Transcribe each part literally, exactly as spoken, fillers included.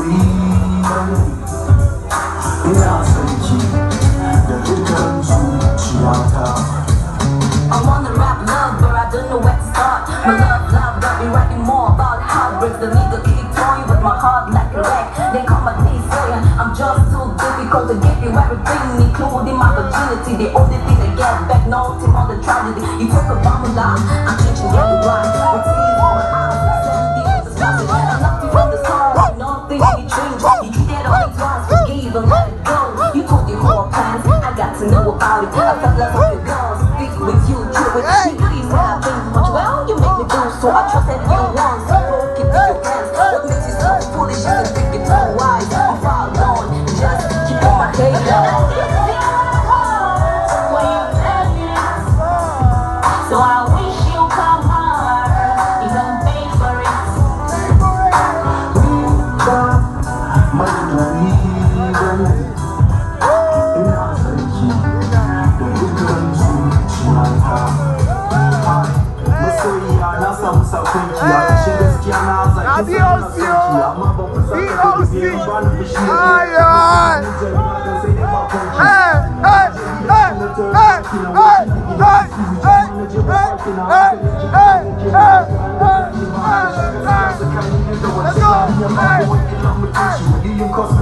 wanna rap love, but I don't know where to start. My love, love got me writing more about heartbreaks. The nigga keep toying with my heart like a wreck. They call my name Sawyer. I'm just too difficult to give you everything, including my virginity. The only thing that gets back, nothing on the tragedy. You talk about my life, I'm changing every right. With tears in my eyes, sending you the sauce. I'm nothing from the start, nothing in between. You treated all these ones, forgive and let it go. You told the whole plans, I got to know about it. I felt like I could go speak with you, chill with me. Please have things much well, you make me do so. I trusted you once, so broke it to your hands. What makes you so foolish is to think it's so wise. I'm far gone, just keep on my head down. So I wish you come hard, even pay for it.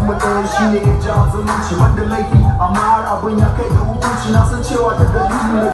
She ne ya jaza mun ci wanda laifi amma har abin ya kai da hukunci na san cewa daga